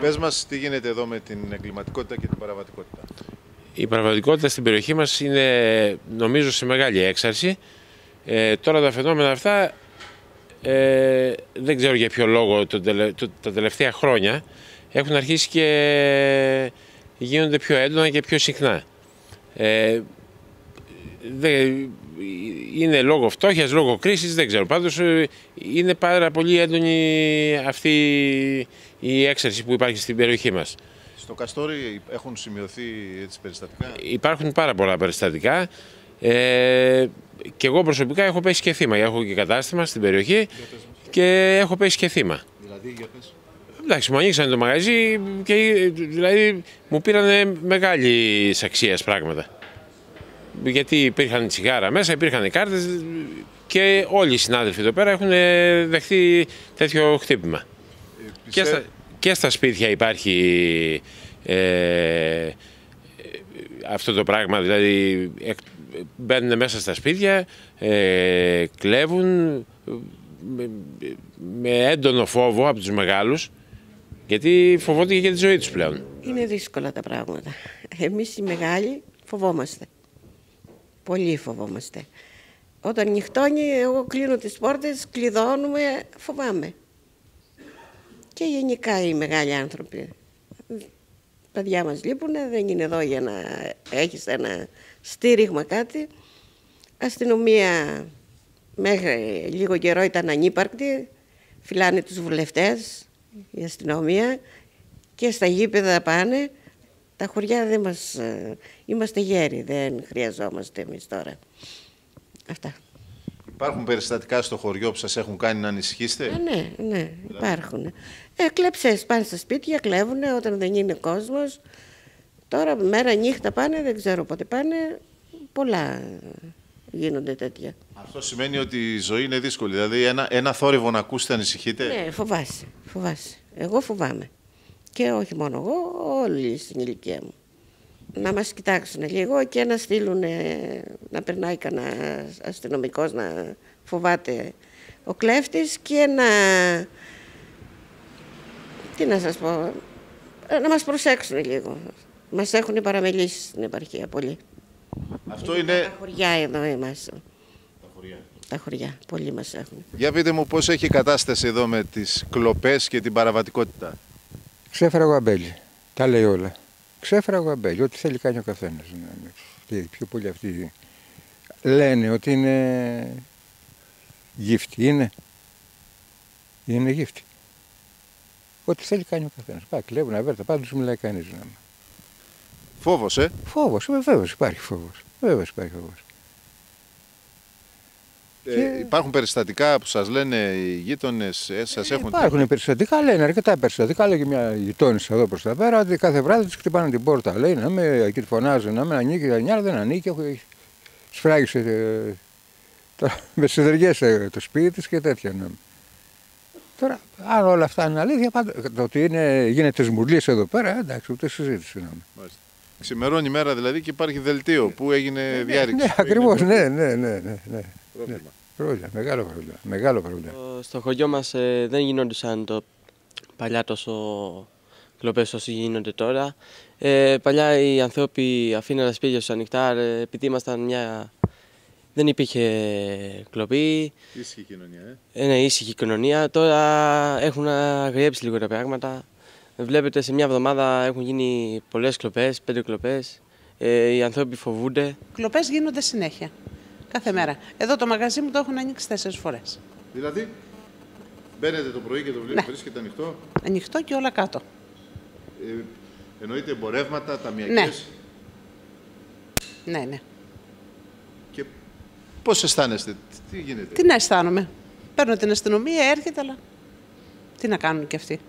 Πες μας τι γίνεται εδώ με την εγκληματικότητα και την παραβατικότητα. Η παραβατικότητα στην περιοχή μας είναι, νομίζω, σε μεγάλη έξαρση. Τώρα τα φαινόμενα αυτά δεν ξέρω για ποιο λόγο τα τελευταία χρόνια έχουν αρχίσει και γίνονται πιο έντονα και πιο συχνά. Είναι λόγω φτώχειας, λόγω κρίσης, δεν ξέρω. Πάντως είναι πάρα πολύ έντονη αυτή η έξαρση που υπάρχει στην περιοχή μας. Στο Καστόρι έχουν σημειωθεί έτσι περιστατικά? Υπάρχουν πάρα πολλά περιστατικά. Και εγώ προσωπικά έχω πέσει και θύμα. Έχω και κατάστημα στην περιοχή και έχω πέσει και θύμα. Δηλαδή, για πες. Εντάξει, μου ανοίξανε το μαγαζί και δηλαδή μου πήρανε μεγάλη αξίας πράγματα. Γιατί υπήρχαν τσιγάρα μέσα, υπήρχαν κάρτες και όλοι οι συνάδελφοι εδώ πέρα έχουν δεχτεί τέτοιο χτύπημα. Και στα σπίτια υπάρχει αυτό το πράγμα, δηλαδή μπαίνουν μέσα στα σπίτια, κλέβουν με έντονο φόβο από τους μεγάλους, γιατί φοβόνται και τη ζωή τους πλέον. Είναι δύσκολα τα πράγματα. Εμείς οι μεγάλοι φοβόμαστε. Πολύ φοβόμαστε. Όταν νυχτώνει, εγώ κλείνω τις πόρτες, κλειδώνουμε, φοβάμαι. Και γενικά οι μεγάλοι άνθρωποι. Τα παιδιά μας λείπουνε, δεν είναι εδώ για να έχεις ένα στήριγμα κάτι. Αστυνομία μέχρι λίγο καιρό ήταν ανύπαρκτη. Φυλάνε τους βουλευτές, η αστυνομία και στα γήπεδα πάνε. Τα χωριά δεν μας... Είμαστε γέροι, δεν χρειαζόμαστε εμείς τώρα. Αυτά. Υπάρχουν περιστατικά στο χωριό που σας έχουν κάνει να ανησυχήσετε? Ναι, υπάρχουν. Κλέψες, πάνε στα σπίτια, κλέβουν όταν δεν είναι κόσμος. Τώρα μέρα νύχτα πάνε, δεν ξέρω πότε πάνε. Πολλά γίνονται τέτοια. Αυτό σημαίνει ότι η ζωή είναι δύσκολη. Δηλαδή ένα θόρυβο να ακούσετε ανησυχείτε? Ναι, φοβάσαι. Εγώ φοβάμαι. Και όχι μόνο εγώ, όλοι στην ηλικία μου. Να μας κοιτάξουν λίγο και να στείλουν, να περνάει κανένα αστυνομικός να φοβάται ο κλέφτης και να, τι να σας πω, να μας προσέξουν λίγο. Μας έχουν παραμελήσει στην επαρχία πολύ. Αυτό είναι... Τα χωριά εδώ είμαστε. Τα χωριά, πολλοί μας έχουν. Για πείτε μου πώς έχει η κατάσταση εδώ με τις κλοπές και την παραβατικότητα. Ξέφραγο αμπέλι. Τα λέει όλα. Ξέφραγο αμπέλι. Ό,τι θέλει κάνει ο καθένας. Πιο πολύ αυτοί λένε ότι είναι γύφτη. Είναι γύφτη. Ό,τι θέλει κάνει ο καθένας. Πάει, κλέβουν, αβέρτα, πάντως μιλάει κανείς. Φόβος, Φόβος, βεβαίως υπάρχει φόβος. Υπάρχουν περιστατικά που σας λένε οι γείτονες, σας έχουν... Υπάρχουν περιστατικά, λένε αρκετά περιστατικά. Λέει και μια γειτόνισσα εδώ προς τα πέρα ότι κάθε βράδυ της χτυπάνε την πόρτα. Λέει να με εκεί τη φωνάζουν, να με ανοίγει, δεν ανοίγει. Σφράγισε με σιδεριές το σπίτι της και τέτοια. Τώρα, αν όλα αυτά είναι αλήθεια, το ότι γίνεται σμουρλής εδώ πέρα, εντάξει, ούτε συζήτηση. Ξημερώνει η μέρα δηλαδή και υπάρχει δελτίο που έγινε διάρρηξη. Ναι, ακριβώς, ναι. Μεγάλο πρόβλημα. Στο χωριό μας δεν γινόντουσαν παλιά τόσο κλοπές όσο γίνονται τώρα. Παλιά οι άνθρωποι αφήναν τα σπίτια τους ανοιχτά επειδή ήμασταν δεν υπήρχε κλοπή. Ήσυχη κοινωνία, Ναι, ήσυχη κοινωνία. Τώρα έχουν αγριέψει λίγο τα πράγματα. Βλέπετε, σε μια εβδομάδα έχουν γίνει πολλές κλοπές, 5 κλοπές. Οι άνθρωποι φοβούνται. Κλοπές γίνονται συνέχεια. Κάθε μέρα. Εδώ το μαγαζί μου το έχουν ανοίξει 4 φορές. Δηλαδή, μπαίνετε το πρωί και το βλέπετε, βρίσκεται ανοιχτό. Ανοιχτό και όλα κάτω. Εννοείται εμπορεύματα, ταμιακές. Ναι. Και πώς αισθάνεστε, τι γίνεται? Τι να αισθάνομαι. Παίρνω την αστυνομία, έρχεται, αλλά τι να κάνουν κι αυτοί.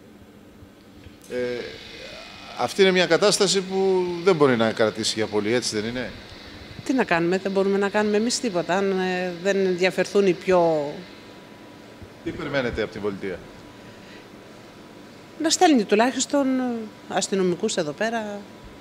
Αυτή είναι μια κατάσταση που δεν μπορεί να κρατήσει για πολύ, έτσι δεν είναι? Τι να κάνουμε, δεν μπορούμε να κάνουμε εμείς τίποτα. Αν δεν ενδιαφερθούν οι πιο... Τι περιμένετε από την πολιτεία? Να στέλνει τουλάχιστον αστυνομικούς εδώ πέρα.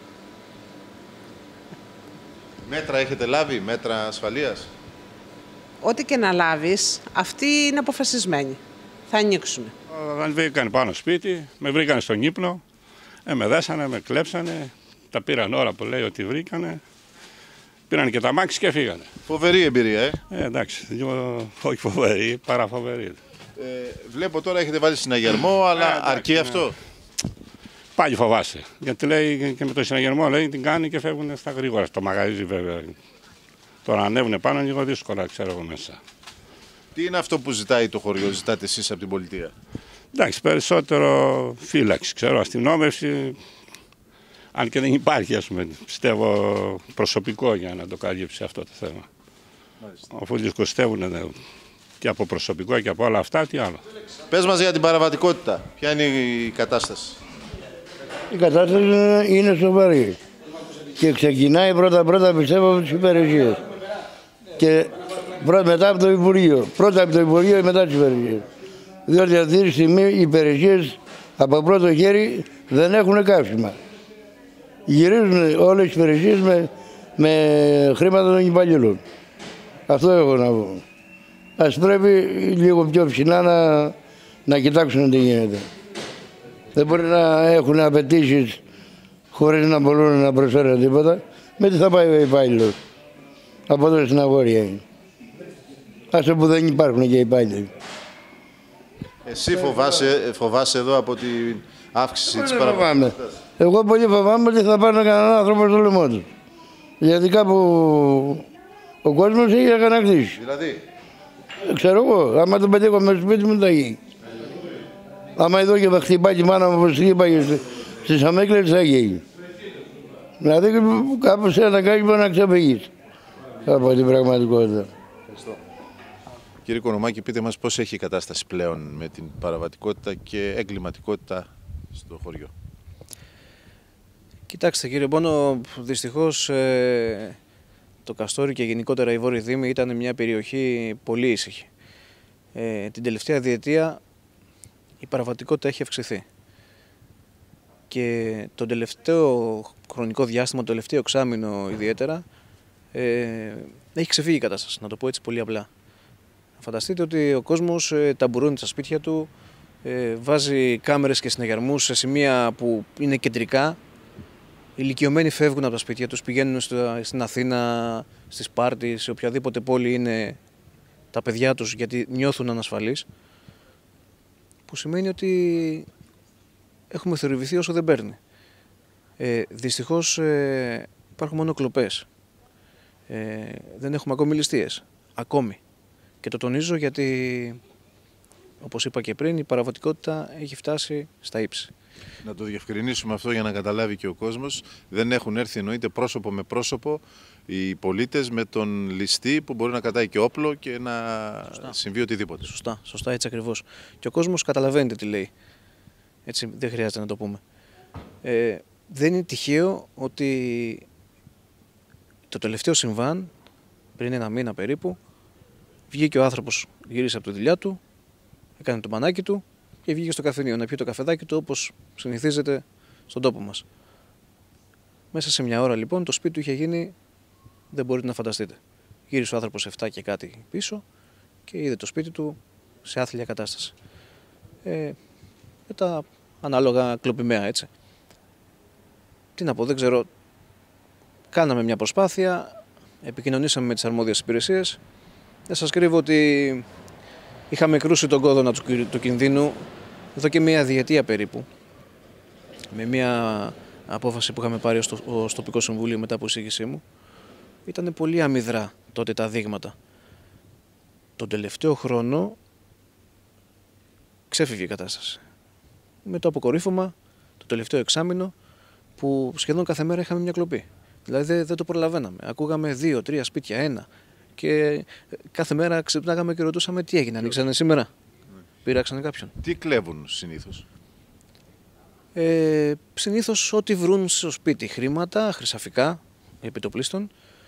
Μέτρα έχετε λάβει, μέτρα ασφαλείας? Ό,τι και να λάβεις, αυτοί είναι αποφασισμένοι. Θα ανοίξουν. Με βρήκαν πάνω σπίτι, με βρήκαν στον ύπνο. Με δέσανε, με κλέψανε, τα πήραν ώρα που λέει ότι βρήκανε. Πήραν και τα μάξι και φύγανε. Φοβερή εμπειρία, Εντάξει, όχι φοβερή, παραφοβερή. Βλέπω τώρα έχετε βάλει συναγερμό, αλλά εντάξει, αρκεί αυτό. Πάλι φοβάσαι. Γιατί λέει και με το συναγερμό λέει την κάνει και φεύγουν στα γρήγορα. Στο μαγαζί βέβαια. Τώρα ανέβουν πάνω λίγο δύσκολα, ξέρω εγώ μέσα. Τι είναι αυτό που ζητάει το χωριό, ζητάτε εσείς από την πολιτεία? Εντάξει, περισσότερο φύλαξη, ξέρω, αστυνόμευση. Αν και δεν υπάρχει, ας πούμε, πιστεύω προσωπικό για να το καλύψει αυτό το θέμα. Αφού δυσκολεύουν και από προσωπικό και από όλα αυτά, τι άλλο. Πες μας για την παραβατικότητα. Ποια είναι η κατάσταση? Η κατάσταση είναι σοβαρή και ξεκινάει πρώτα πιστεύω από τις υπηρεσίες και μετά από το Υπουργείο. Πρώτα από το Υπουργείο και μετά τις υπηρεσίες. Διότι αυτή τη στιγμή οι υπηρεσίες από πρώτο χέρι δεν έχουν καύσιμα. Γυρίζουν όλες τις υπηρεσίες με χρήματα των υπαλλήλων. Αυτό έχω να πω. Ας πρέπει λίγο πιο ψηλά να κοιτάξουν τι γίνεται. Δεν μπορεί να έχουν απαιτήσεις χωρίς να μπορούν να προσφέρουν τίποτα. Με τι θα πάει ο υπάλληλος? Από εδώ στην αγόρια είναι. Άσε που δεν υπάρχουν και υπάλληλοι. Εσύ φοβάσαι εδώ από την αύξηση της παραβατικότητας? Εγώ πολύ φοβάμαι ότι θα πάρουν κανέναν άνθρωπο στο λαιμό του. Γιατί κάπου ο κόσμος έχει αγανακτήσει. Δηλαδή? Ξέρω εγώ, άμα τον πετύχω με στο σπίτι μου θα γίνει. Άμα εδώ και θα χτυπάει τη μάνα μου όπως χτύπαγε στις αμέκλες θα γίνει. Δηλαδή κάπου σε αναγκάζει να ξεφύγεις από την πραγματικότητα. Ευχαριστώ. Κύριε Κονομάκη, πείτε μας πώς έχει η κατάσταση πλέον με την παραβατικότητα και εγκληματικότητα στο χωριό? Κοιτάξτε κύριε Πόνο, δυστυχώς το Καστόρι και γενικότερα η Βόρεια Δήμη ήταν μια περιοχή πολύ ήσυχη. Την τελευταία διετία η παραβατικότητα έχει αυξηθεί. Και το τελευταίο χρονικό διάστημα, το τελευταίο εξάμηνο ιδιαίτερα, έχει ξεφύγει η κατάσταση, να το πω έτσι πολύ απλά. Φανταστείτε ότι ο κόσμος ταμπουρώνει στα σπίτια του, βάζει κάμερες και συναγερμούς σε σημεία που είναι κεντρικά. Οι ηλικιωμένοι φεύγουν από τα σπίτια τους, πηγαίνουν στην Αθήνα, στις Σπάρτη, σε οποιαδήποτε πόλη είναι τα παιδιά τους γιατί νιώθουν ανασφαλείς. Που σημαίνει ότι έχουμε θορυβηθεί όσο δεν παίρνει. Δυστυχώς υπάρχουν μόνο κλοπές. Δεν έχουμε ακόμη ληστείες. Ακόμη. Και το τονίζω γιατί, όπως είπα και πριν, η παραβατικότητα έχει φτάσει στα ύψη. Να το διευκρινίσουμε αυτό για να καταλάβει και ο κόσμος. Δεν έχουν έρθει εννοείται πρόσωπο με πρόσωπο οι πολίτες με τον ληστή που μπορεί να κατάει και όπλο και να συμβεί οτιδήποτε. Σωστά, έτσι ακριβώς. Και ο κόσμος καταλαβαίνετε τι λέει. Έτσι δεν χρειάζεται να το πούμε. Δεν είναι τυχαίο ότι το τελευταίο συμβάν, πριν ένα μήνα περίπου, βγήκε ο άνθρωπος, γύρισε από τη δουλειά του, έκανε το μανάκι του και βγήκε στο καφενείο να πιει το καφεδάκι του όπως συνηθίζεται στον τόπο μας. Μέσα σε μια ώρα λοιπόν το σπίτι του είχε γίνει, δεν μπορείτε να φανταστείτε. Γύρισε ο άνθρωπος 7 και κάτι πίσω και είδε το σπίτι του σε άθλια κατάσταση. Με τα ανάλογα κλοπημαία, έτσι. Τι να πω, δεν ξέρω. Κάναμε μια προσπάθεια, επικοινωνήσαμε με τις αρμόδιες υπηρεσίες. Δεν σας κρύβω ότι είχαμε κρούσει τον κόδωνα του κινδύνου εδώ και μια διετία περίπου. Με μια απόφαση που είχαμε πάρει ως τοπικό συμβούλιο μετά από εισήγησή μου. Ήταν πολύ αμυδρά τότε τα δείγματα. Τον τελευταίο χρόνο ξέφυγε η κατάσταση. Με το αποκορύφωμα, το τελευταίο εξάμηνο, που σχεδόν κάθε μέρα είχαμε μια κλοπή. Δηλαδή δεν το προλαβαίναμε. Ακούγαμε 2, 3 σπίτια, ένα. Και κάθε μέρα ξυπνάγαμε και ρωτούσαμε τι έγινε, ανοίξανε σήμερα. Πειράξανε κάποιον. Τι κλέβουν συνήθως? Συνήθως ό,τι βρουν στο σπίτι. Χρήματα, χρυσαφικά, επιτοπλίστων.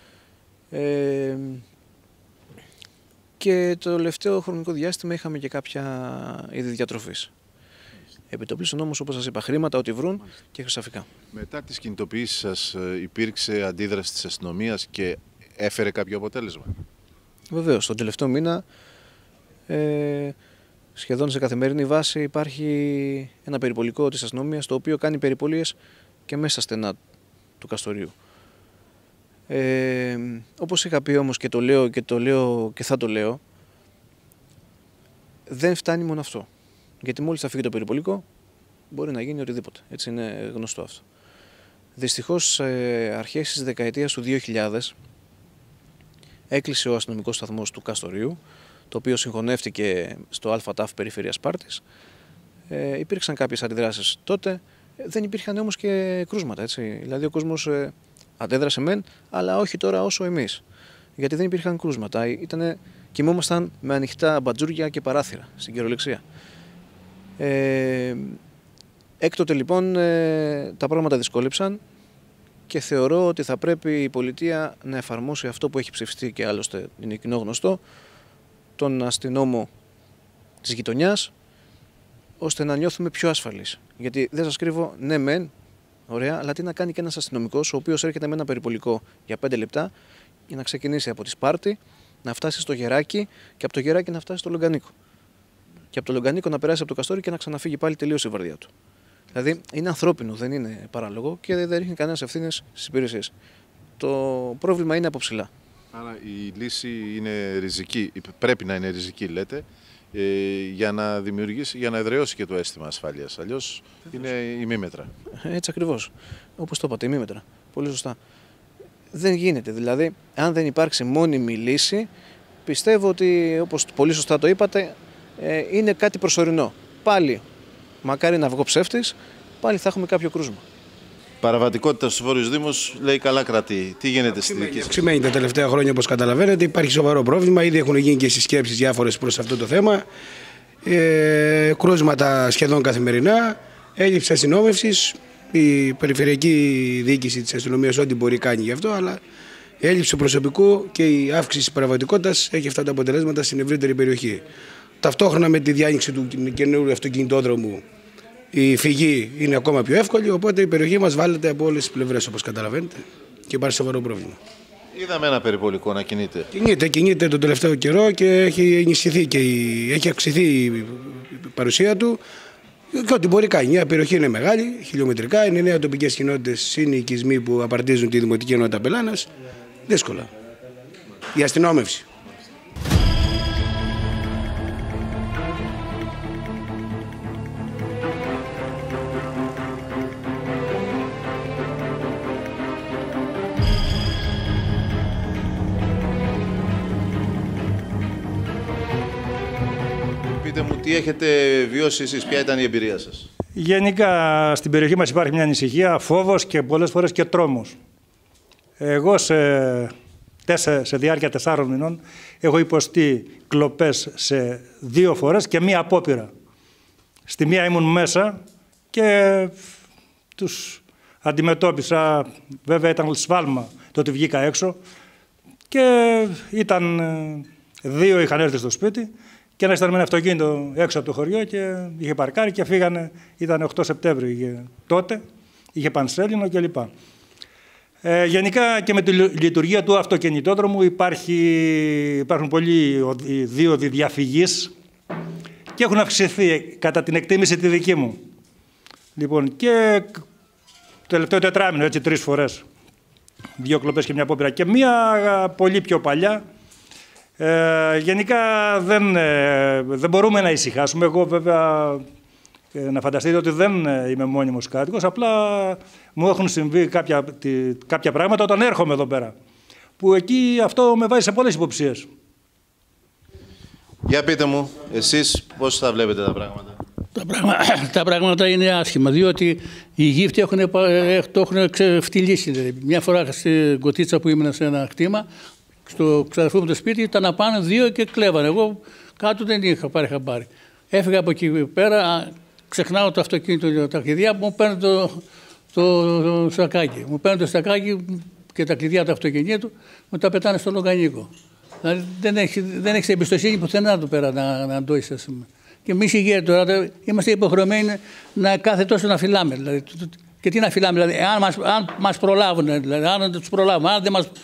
Και το τελευταίο χρονικό διάστημα είχαμε και κάποια είδη διατροφής. Επιτοπλίστων όμως, όπως σας είπα, χρήματα, ό,τι βρουν και χρυσαφικά. Μετά τις κινητοποιήσεις σας υπήρξε αντίδραση της αστυνομίας και έφερε κάποιο αποτέλεσμα? Βεβαίως, τον τελευταίο μήνα σχεδόν σε καθημερινή βάση υπάρχει ένα περιπολικό της αστυνομίας, το οποίο κάνει περιπολίες και μέσα στενά του Καστορίου. Όπως είχα πει όμως και το λέω και θα το λέω, δεν φτάνει μόνο αυτό. Γιατί μόλις θα φύγει το περιπολικό μπορεί να γίνει οτιδήποτε. Έτσι είναι γνωστό αυτό. Δυστυχώς αρχές της δεκαετίας του 2000 έκλεισε ο αστυνομικός σταθμός του Καστορίου, το οποίο συγχωνεύτηκε στο ΑΤΑΦ περιφέρειας Σπάρτης. Υπήρξαν κάποιες αντιδράσεις τότε, δεν υπήρχαν όμως και κρούσματα. Έτσι. Δηλαδή ο κόσμος αντέδρασε μεν, αλλά όχι τώρα όσο εμείς. Γιατί δεν υπήρχαν κρούσματα. Κοιμόμασταν με ανοιχτά μπατζούρια και παράθυρα, στην κυριολεξία. Έκτοτε λοιπόν τα πράγματα δυσκόλεψαν και θεωρώ ότι θα πρέπει η πολιτεία να εφαρμόσει αυτό που έχει ψηφιστεί και άλλωστε είναι κοινό γνωστό, τον αστυνόμο της γειτονιάς, ώστε να νιώθουμε πιο ασφαλείς. Γιατί δεν σας κρύβω, ναι μεν, ωραία, αλλά τι να κάνει και ένας αστυνομικός ο οποίος έρχεται με ένα περιπολικό για 5 λεπτά για να ξεκινήσει από τη Σπάρτη, να φτάσει στο Γεράκι και από το Γεράκι να φτάσει στο Λογκανίκο. Και από το Λογκανίκο να περάσει από το Καστόρι και να ξαναφύγει πάλι τελείως η βαρδιά του. Δηλαδή είναι ανθρώπινο, δεν είναι παράλογο και δεν ρίχνει κανένας ευθύνες στις υπηρεσίες. Το πρόβλημα είναι από ψηλά. Άρα η λύση είναι ριζική, πρέπει να είναι ριζική λέτε, για να δημιουργήσει, για να εδραιώσει και το αίσθημα ασφάλειας. Αλλιώς είναι ημίμετρα. Έτσι ακριβώς. Όπως το είπατε, ημίμετρα. Πολύ σωστά. Δεν γίνεται. Δηλαδή, αν δεν υπάρξει μόνιμη λύση, πιστεύω ότι, όπως πολύ σωστά το είπατε, είναι κάτι προσωρινό. Πάλι, μακάρι να βγω ψεύτης, πάλι θα έχουμε κάποιο κρούσμα. Παραβατικότητα στους βόρειους δήμους λέει καλά κρατεί. Τι γίνεται στη δική σας? Αυξημένη τα τελευταία χρόνια, όπως καταλαβαίνετε, υπάρχει σοβαρό πρόβλημα. Ήδη έχουν γίνει και συσκέψεις διάφορες προς αυτό το θέμα. Κρούσματα σχεδόν καθημερινά, έλλειψη αστυνόμευσης. Η περιφερειακή διοίκηση της αστυνομίας ό,τι μπορεί κάνει γι' αυτό, αλλά η έλλειψη του προσωπικού και η αύξηση της παραβατικότητας έχει αυτά τα αποτελέσματα στην ευρύτερη περιοχή. Ταυτόχρονα με τη διάνοιξη του καινούριου αυτοκινητόδρομου, η φυγή είναι ακόμα πιο εύκολη, οπότε η περιοχή μας βάλεται από όλες τις πλευρές, όπως καταλαβαίνετε, και υπάρχει σοβαρό πρόβλημα. Είδαμε ένα περιπολικό να κινείται. Κινείται τον τελευταίο καιρό και έχει ενισχυθεί και έχει αυξηθεί η παρουσία του. Και ό,τι μπορεί κάνει. Μια περιοχή είναι μεγάλη, χιλιομετρικά, είναι 9 τοπικές κοινότητες, είναι οι οικισμοί που απαρτίζουν τη Δημοτική Ενότητα Πελάνας. Δύσκολα. Η αστυνόμευση. Πείτε μου τι έχετε βιώσει εσείς, ποια ήταν η εμπειρία σας? Γενικά στην περιοχή μας υπάρχει μια ανησυχία, φόβος και πολλές φορές και τρόμος. Εγώ σε διάρκεια 4 μηνών έχω υποστεί κλοπές σε 2 φορές και μία απόπειρα. Στη μία ήμουν μέσα και τους αντιμετώπισα, βέβαια ήταν σφάλμα το ότι βγήκα έξω και ήταν 2 είχαν έρθει στο σπίτι και ένας ήταν με ένα αυτοκίνητο έξω από το χωριό και είχε παρκάρει και φύγανε, ήταν 8 Σεπτέμβρη τότε, πανσέλινο κλπ. Γενικά και με τη λειτουργία του αυτοκινητόδρομου υπάρχουν πολλοί δίωδοι διαφυγής και έχουν αυξηθεί κατά την εκτίμηση τη δική μου. Λοιπόν, και το τελευταίο τετράμινο, έτσι 3 φορές, 2 κλοπές και μια απόπειρα και μία πολύ πιο παλιά. Γενικά δεν μπορούμε να ησυχάσουμε. Εγώ βέβαια να φανταστείτε ότι δεν είμαι μόνιμος κάτοικος, απλά μου έχουν συμβεί κάποια πράγματα όταν έρχομαι εδώ πέρα. Που εκεί αυτό με βάζει σε πολλές υποψίες. Για πείτε μου, εσείς πώς θα βλέπετε τα πράγματα? Τα πράγματα είναι άσχημα, διότι οι γύφτοι το έχουν ξεφτυλίσει. Δηλαδή. Μια φορά στην Κωτίτσα που ήμουν σε ένα κτήμα, στο ξαδερφού μου το σπίτι, ήταν να πάνε 2 και κλέβανε. Εγώ κάτω δεν είχα πάρει χαμπάρι. Έφυγα από εκεί πέρα, ξεχνάω το αυτοκίνητο, τα κλειδιά, μου παίρνουν το σακάκι. Μου παίρνουν το σακάκι και τα κλειδιά του αυτοκινήτου, μου τα πετάνε στο λογκανίκο. Δηλαδή δεν έχεις εμπιστοσύνη πουθενά εδώ πέρα να το είσαι. Και εμείς οι γέροι τώρα είμαστε υποχρεωμένοι να κάθε τόσο να φυλάμε. Δηλαδή, και τι να φυλάμε, δηλαδή, αν μας προλάβουν, δηλαδή, αν τους προλάβουν,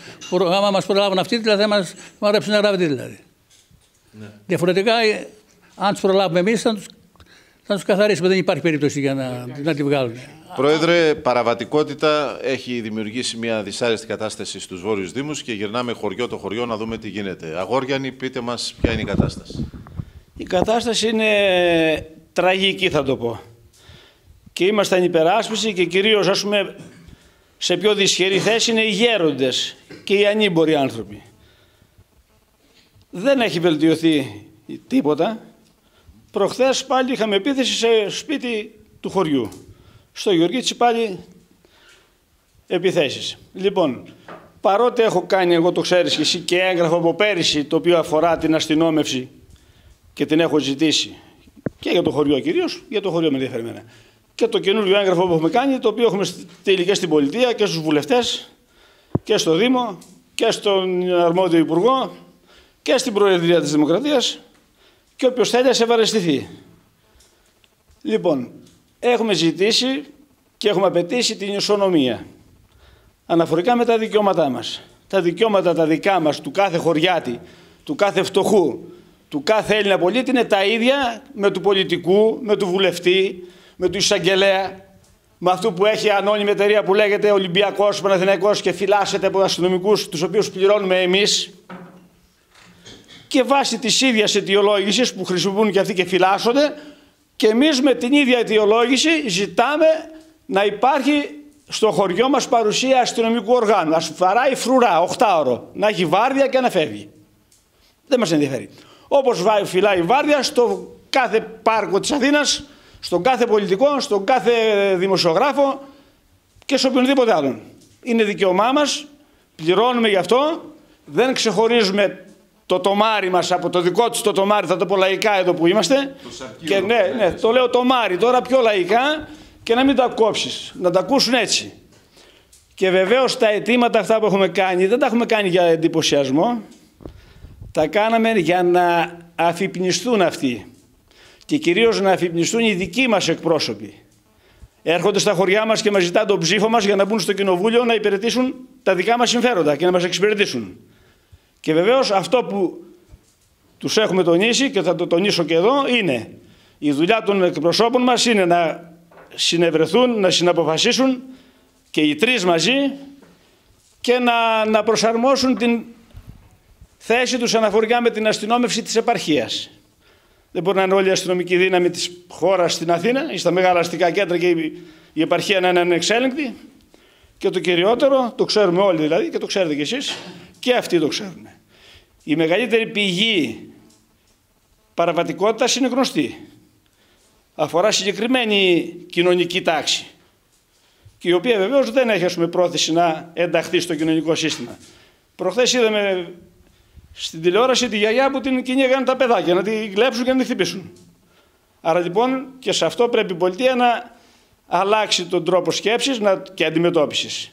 άμα μας προλάβουν αυτοί, δηλαδή, θα μας ρέψουν ραβδί, δηλαδή. Ναι. Διαφορετικά Αν τους προλάβουμε εμείς θα τους καθαρίσουμε. Δεν υπάρχει περίπτωση για να τη βγάλουν. Πρόεδρε, παραβατικότητα έχει δημιουργήσει μια δυσάρεστη κατάσταση στους βόρειους Δήμους και γυρνάμε χωριό το χωριό να δούμε τι γίνεται. Αγόριανοι, πείτε μας ποια είναι η κατάσταση. Η κατάσταση είναι τραγική, θα το πω. Και ήμασταν υπεράσπιση και κυρίως, ας πούμε, σε πιο δυσχερή θέση είναι οι γέροντες και οι ανήμποροι άνθρωποι. Δεν έχει βελτιωθεί τίποτα. Προχθές πάλι είχαμε επίθεση σε σπίτι του χωριού. Στο Γεωργίτσι πάλι επιθέσεις. Λοιπόν, παρότι έχω κάνει, εγώ το ξέρεις και εσύ, και έγγραφο από πέρυσι το οποίο αφορά την αστυνόμευση και την έχω ζητήσει και για το χωριό κυρίως, για το χωριό με ενδιαφέρει εμένα. Και το καινούργιο έγγραφο που έχουμε κάνει, το οποίο έχουμε στείλει και στην πολιτεία και στους βουλευτές και στο Δήμο και στον αρμόδιο Υπουργό και στην Προεδρία της Δημοκρατίας και όποιος θέλει ας ευαρεστηθεί. Λοιπόν, έχουμε ζητήσει και έχουμε απαιτήσει την ισονομία αναφορικά με τα δικαιώματά μας. Τα δικαιώματα τα δικά μας, του κάθε χωριάτη, του κάθε φτωχού, του κάθε Έλληνα πολίτη είναι τα ίδια με του πολιτικού, με του βουλευτή, με του εισαγγελέα, με αυτού που έχει ανώνυμη εταιρεία που λέγεται Ολυμπιακός, Παναθηναϊκός και φυλάσσεται από αστυνομικούς τους οποίους πληρώνουμε εμείς, και βάσει της ίδιας αιτιολόγησης που χρησιμοποιούν και αυτοί και φυλάσσονται, και εμείς με την ίδια αιτιολόγηση ζητάμε να υπάρχει στο χωριό μας παρουσία αστυνομικού οργάνου. Ας βαράει φρουρά, 8ωρο, να έχει βάρδια και να φεύγει. Δεν μας ενδιαφέρει. Όπως φυλάει βάρδια στο κάθε πάρκο της Αθήνας, στον κάθε πολιτικό, στον κάθε δημοσιογράφο και σε οποιονδήποτε άλλον. Είναι δικαίωμά μας, πληρώνουμε γι' αυτό, δεν ξεχωρίζουμε το τομάρι μας από το δικό τους το τομάρι, θα το πω λαϊκά εδώ που είμαστε. Και ναι, το λέω τομάρι τώρα πιο λαϊκά και να μην τα κόψεις, να τα ακούσουν έτσι. Και βεβαίως τα αιτήματα αυτά που έχουμε κάνει δεν τα έχουμε κάνει για εντυπωσιασμό, τα κάναμε για να αφυπνιστούν αυτοί και κυρίως να αφυπνιστούν οι δικοί μας εκπρόσωποι. Έρχονται στα χωριά μας και μας ζητάνε τον ψήφο μας για να μπουν στο κοινοβούλιο να υπηρετήσουν τα δικά μας συμφέροντα και να μας εξυπηρετήσουν. Και βεβαίως αυτό που τους έχουμε τονίσει και θα το τονίσω και εδώ είναι η δουλειά των εκπροσώπων μας είναι να συνευρεθούν, να συναποφασίσουν και οι τρεις μαζί και να προσαρμόσουν την θέση τους αναφορικά με την αστυνόμευση της επαρχίας. Δεν μπορεί να είναι όλη η αστυνομική δύναμη της χώρας στην Αθήνα ή στα μεγάλα αστικά κέντρα και η επαρχία να είναι ανεξέλεγκτη. Και το κυριότερο, το ξέρουμε όλοι δηλαδή και το ξέρετε κι εσείς, και αυτοί το ξέρουν. Η μεγαλύτερη πηγή παραβατικότητας είναι γνωστή. Αφορά συγκεκριμένη κοινωνική τάξη και η οποία βεβαίως δεν έχει, ας πούμε, πρόθεση να ενταχθεί στο κοινωνικό σύστημα. Προχθές είδαμε στην τηλεόραση τη γιαγιά που την κυνήγαν τα παιδάκια, να την κλέψουν και να την χτυπήσουν. Άρα λοιπόν και σε αυτό πρέπει η πολιτεία να αλλάξει τον τρόπο σκέψης και αντιμετώπισης.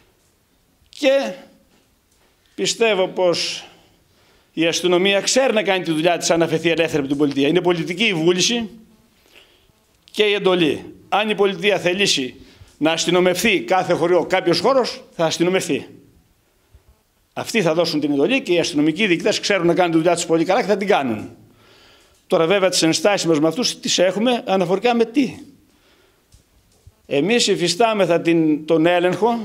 Και πιστεύω πως η αστυνομία ξέρει να κάνει τη δουλειά της αν αφαιθεί ελεύθερη από την πολιτεία. Είναι πολιτική η βούληση και η εντολή. Αν η πολιτεία θελήσει να αστυνομευθεί κάθε χωριό, κάποιος χώρος, θα αστυνομευθεί. Αυτοί θα δώσουν την εντολή και οι αστυνομικοί διοικητές ξέρουν να κάνουν τη δουλειά τους πολύ καλά και θα την κάνουν. Τώρα βέβαια τις ενστάσεις μας με αυτούς τις έχουμε αναφορικά με τι. Εμείς υφιστάμεθα τον έλεγχο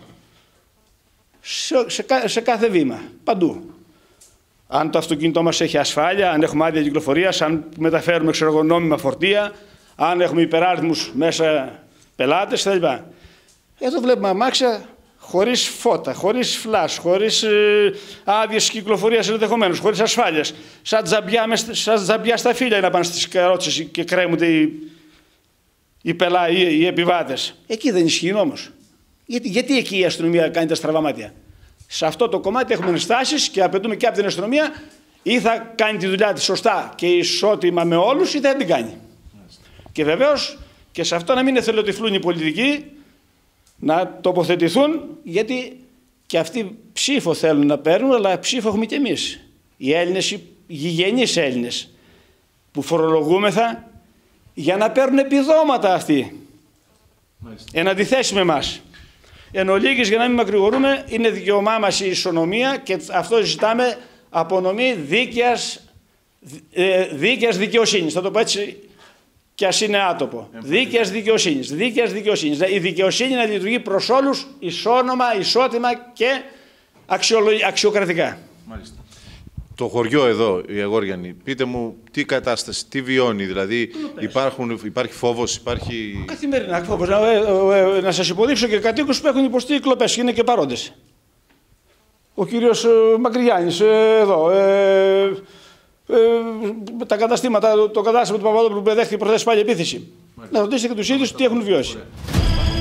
σε κάθε βήμα, παντού. Αν το αυτοκίνητό μας έχει ασφάλεια, αν έχουμε άδεια κυκλοφορίας, αν μεταφέρουμε νόμιμα φορτία, αν έχουμε υπεράριθμους μέσα πελάτες κτλ. Εδώ βλέπουμε αμάξια χωρίς φώτα, χωρίς φλάς, χωρίς άδειες κυκλοφορίας ενδεχομένως, χωρίς ασφάλειας. Σαν τζαμπιά στα φύλλα είναι να πάνε στις καρότσες και κρέμονται οι επιβάτες. Εκεί δεν ισχύει όμως. Γιατί εκεί η αστυνομία κάνει τα στραβά μάτια. Σε αυτό το κομμάτι έχουμε ενστάσεις και απαιτούμε και από την αστυνομία ή θα κάνει τη δουλειά της σωστά και ισότιμα με όλους ή δεν την κάνει. Και βεβαίως και σε αυτό να μην εθελοτυφλούν οι πολιτικοί, να τοποθετηθούν, γιατί και αυτοί ψήφο θέλουν να παίρνουν, αλλά ψήφο έχουμε και εμείς. Οι Έλληνες, οι γηγενείς Έλληνες που φορολογούμεθα για να παίρνουν επιδόματα αυτοί. Εν αντιθέσει με εμάς. Εν ολίγης, για να μην μακρηγορούμε, είναι δικαιωμά μας η ισονομία και αυτό ζητάμε απονομή δίκαιας Δίκαιας δικαιοσύνης, θα το πω έτσι και ας είναι άτοπο. Δίκαιας δικαιοσύνης. Η δικαιοσύνη να λειτουργεί προς όλους ισόνομα, ισότιμα και αξιοκρατικά. Μάλιστα. Το χωριό εδώ, οι Αγόριανοι, πείτε μου τι κατάσταση, τι βιώνει, δηλαδή υπάρχει φόβος, υπάρχει... Καθημερινά φόβος. Να σας υποδείξω και κατοίκους που έχουν υποστεί κλοπές και είναι και παρόντες. Ο κύριος Μακρυγιάννης εδώ, τα καταστήματα, το κατάστημα του Παπαδόπουλου που δέχτηκε προχθές πάλι επίθεση. Να ρωτήσετε και τους ίδιους τι έχουν βιώσει.